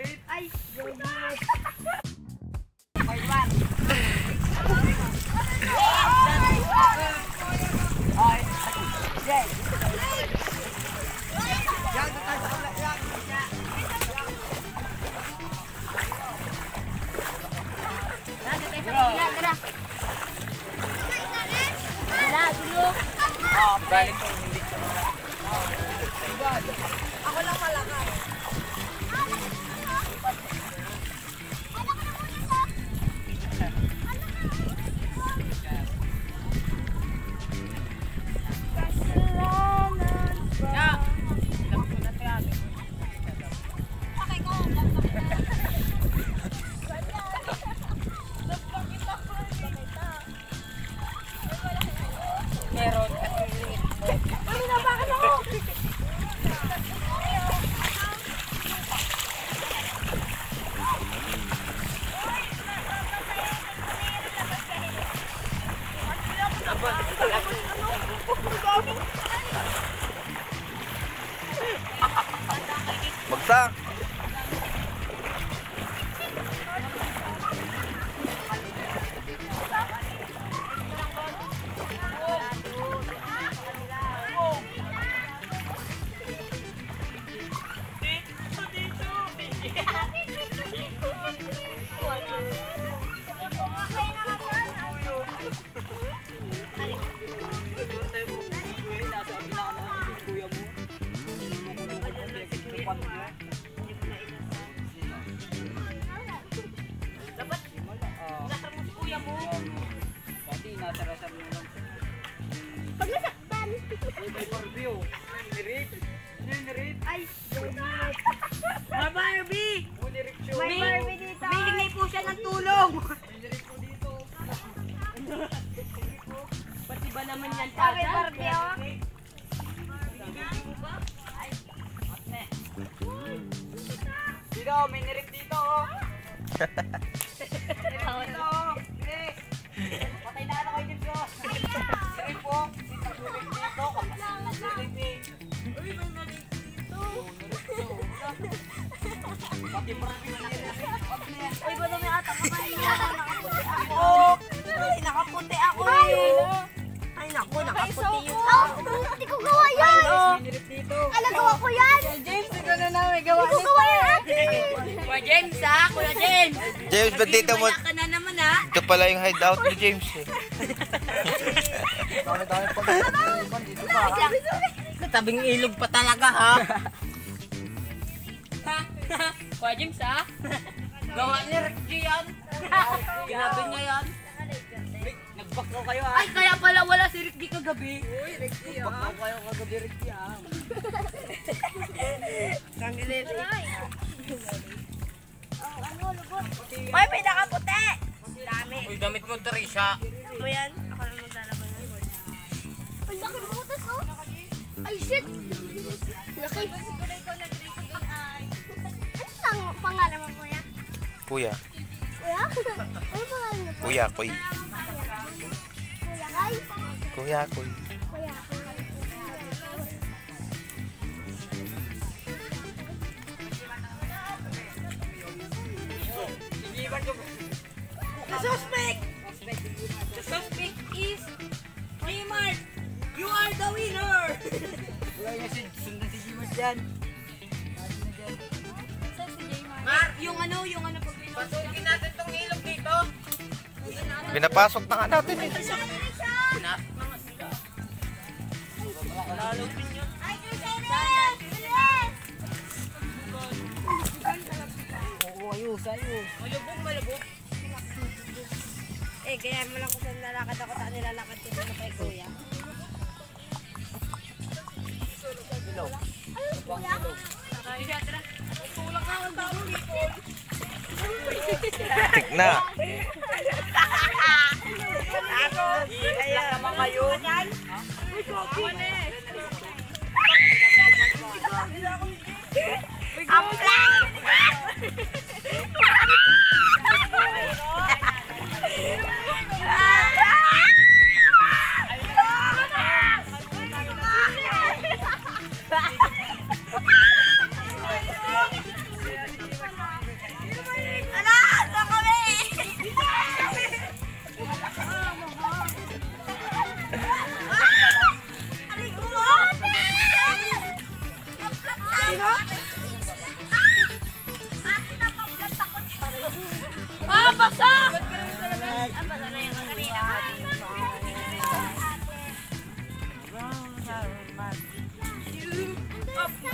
Ay, ako lang malakas. Bagsak! Pag nasaktan. Ay, may Barbie! May Barbie dito. Humihingi po siya ng tulong. Pati ba naman yan, Tata? May Barbie ako. Dito, may nirik dito. Patay na ako dito. Nirik po. Nirik dito. Nirik dito. Uy, may nirik dito. Pati marami na nirik. Uy, ba may ata kakain niya? Nakaputi ako. Ay, naku, nakaputi yun. Hindi ko gawa yan. May nirik dito. Alam, gawa ko yan. James, ikaw na namin gawa Hindi ko gawa yan. Kuya James, ha? Kuya James. James, ba't dito mo? Ka na naman, ha? Ito pala yung hideout ni James eh. Sa tabing ilog pa talaga, ha? Kuya James, ha? Gawa ni Rick yan. Ginabi niya yan. Nagbakaw kayo, ha? Ay, kaya pala wala si Ricky kagabi. Uy, Rick, ha? Nagbakaw kayo kagabi, Rick, ha? Kangilit. Ay, may nakaputi. Dami. Uy, damit mo, Teresa. Mo yan? Ako lang maglalaban yan. Ay, laki ng butas, oh. Ay, shit. Laki. Ano ang pangalan mo, kuya? Kuya. Kuya? Ano pangalan mo? Kuya, kuy. Kuya, Kai? Kuya, kuy. Kuya. The suspect! The suspect is Gmart! You are the winner! Wala niya sundan si Gmart dyan. Mar, yung ano pag pasukin natin tong ilog dito. Pinapasok na nga natin eh. Lalupin yun. Ay, Chris! Bilis! Oo, ayos. Malubog. Eh, kaya mo lang kung saan nalakad ako, saan nilalakad ko na kay kuya. Ayun, kuya. Tulak ka, ang dami dito. Tik na. Ako, kaya naman kayo. Ang plan! basa! Ang basa na yung kanina. Up